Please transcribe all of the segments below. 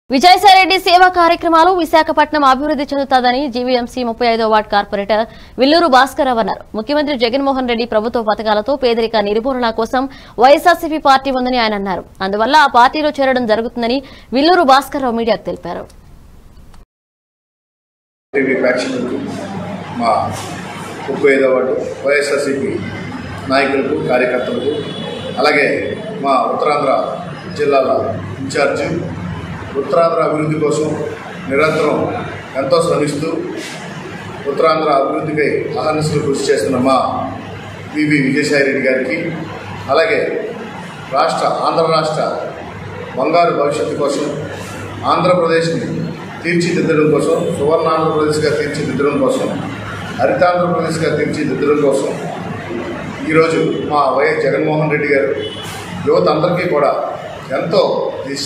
విజయసాయిరెడ్డి సేవా కార్యక్రమాలు విశాఖపట్నం అభివృద్ధి చెందుతాదని జీవీఎంసీ 35వ వార్డు కార్పొరేటర్ విల్లూరు భాస్కర్రావు అన్నారు. ముఖ్యమంత్రి జగన్మోహన్ రెడ్డి ప్రభుత్వ పథకాలతో పేదరిక నిర్మూలన కోసం వైఎస్ఆర్సీపీ పార్టీ ఉందని ఆయన అన్నారు. అందువల్ల ఆ పార్టీలో చేరడం జరుగుతుందని విల్లూరు భాస్కర్రావు మీడియాకు తెలిపారు. నాయకులకు కార్యకర్తలకు అలాగే మా ఉత్తరాంధ్ర జిల్లాల ఇన్ఛార్జి ఉత్తరాంధ్ర అభివృద్ధి కోసం నిరంతరం ఎంతో శ్రమిస్తూ ఉత్తరాంధ్ర అభివృద్ధికై అహర్నిశలు కృషి చేస్తున్న మా పివి విజయసాయిరెడ్డి గారికి అలాగే ఆంధ్ర రాష్ట్ర బంగారు భవిష్యత్తు కోసం ఆంధ్రప్రదేశ్ని తీర్చిదిద్దడం కోసం సువర్ణ ఆంధ్రప్రదేశ్గా తీర్చిదిద్దడం కోసం హరితాంధ్రప్రదేశ్గా తీర్చిదిద్దడం కోసం ఈరోజు మా వైఎస్ జగన్మోహన్ రెడ్డి గారు యువత అందరికీ కూడా ఎంతో దిశ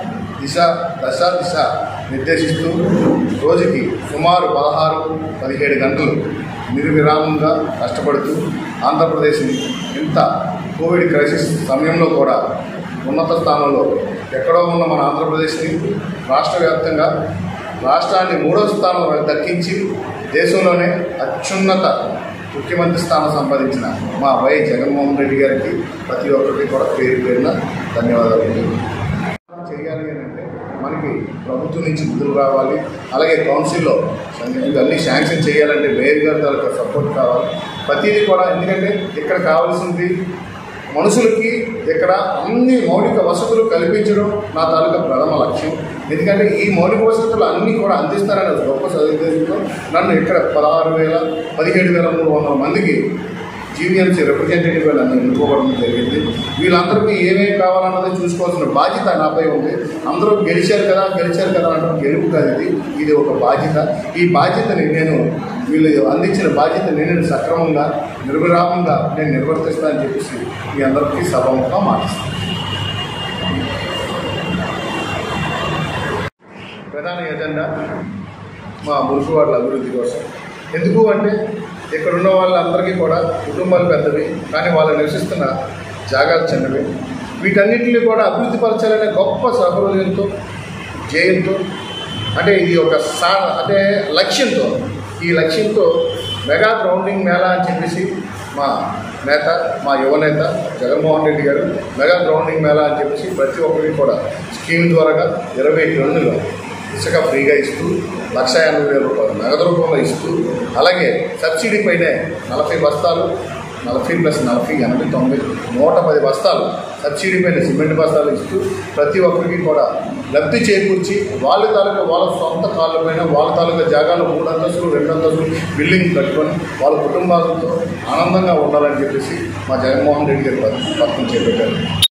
నిర్దేశిస్తూ రోజుకి సుమారు 16-17 గంటలు నిర్విరామంగా కష్టపడుతూ ఆంధ్రప్రదేశ్ని ఇంత కోవిడ్ క్రైసిస్ సమయంలో కూడా ఉన్నత స్థానంలో ఎక్కడో ఉన్న మన ఆంధ్రప్రదేశ్ని రాష్ట్ర వ్యాప్తంగా రాష్ట్రాన్ని 3వ స్థానం దక్కించి దేశంలోనే అత్యున్నత ముఖ్యమంత్రి స్థానం సంపాదించిన మా వైఎస్ జగన్మోహన్ రెడ్డి గారికి ప్రతి ఒక్కరికి కూడా పేరున ధన్యవాదాలు. చేయాలి అంటే మనకి ప్రభుత్వం నుంచి నిధులు రావాలి, అలాగే కౌన్సిల్లో ఇవన్నీ శాంక్షన్ చేయాలంటే మేయర్ గారి తాలూకా సపోర్ట్ కావాలి. ప్రతిదీ కూడా ఎందుకంటే ఇక్కడ కావాల్సింది మనుషులకి ఇక్కడ అన్ని మౌలిక వసతులు కల్పించడం నా తాలూకా ప్రథమ లక్ష్యం. ఎందుకంటే ఈ మౌలిక వసతులు అన్నీ కూడా అందిస్తారనే గొప్ప సదుద్దేశంతో నన్ను ఇక్కడ 17,300 మందికి జీవీఎంసీ రిప్రజెంటేటివ్గా నన్ను ఎన్నుకోవడం జరిగింది. వీళ్ళందరికీ ఏమేమి కావాలన్నది చూసుకోవాల్సిన బాధ్యత నాపై ఉంది. అందరూ గెలిచారు కదా అంటే గెలుపు కాదు, ఇది ఒక బాధ్యత. ఈ బాధ్యతని వీళ్ళు అందించిన బాధ్యతని నేను సక్రమంగా నిర్విరామంగా నేను నిర్వర్తిస్తానని చెప్పేసి మీ అందరికీ సభముగా మాట్లాడుతాను. ప్రధాన ఎజెండా మా మురుగువాడల అభివృద్ధి కోసం. ఎందుకు అంటే ఇక్కడ ఉన్న వాళ్ళందరికీ కూడా కుటుంబాలు పెద్దవి, కానీ వాళ్ళు నివసిస్తున్న జాగాలు చిన్నవి. వీటన్నిటిని కూడా అభివృద్ధి పరచాలనే గొప్ప సహృదయంతో జయంతో అంటే ఇది ఒక లక్ష్యంతో ఈ లక్ష్యంతో మెగా గ్రౌండింగ్ మేళా అని చెప్పేసి మా యువనేత జగన్మోహన్ రెడ్డి గారు మెగా గ్రౌండింగ్ మేళా అని చెప్పేసి ప్రతి ఒక్కరికి కూడా స్కీమ్ ద్వారా 20 టన్నులు ఇసుక ఫ్రీగా ఇస్తూ 1,50,000 రూపాయలు నగదు రూపంలో ఇస్తూ, అలాగే సబ్సిడీ పైనే 40 బస్తాలు 40 + 40 80 90 110 బస్తాలు సబ్సిడీ పైన సిమెంట్ బస్తాలు ఇస్తూ ప్రతి ఒక్కరికి కూడా లబ్ధి చేకూర్చి వాళ్ళ సొంత కాళ్ళ పైన వాళ్ళ తాలూకా జాగాలో 3 అంతస్తులు 2 అంతస్తులు బిల్డింగ్ కట్టుకొని వాళ్ళ కుటుంబాలతో ఆనందంగా ఉండాలని చెప్పేసి మా జగన్మోహన్ రెడ్డి గారు పథకం చేపట్టారు.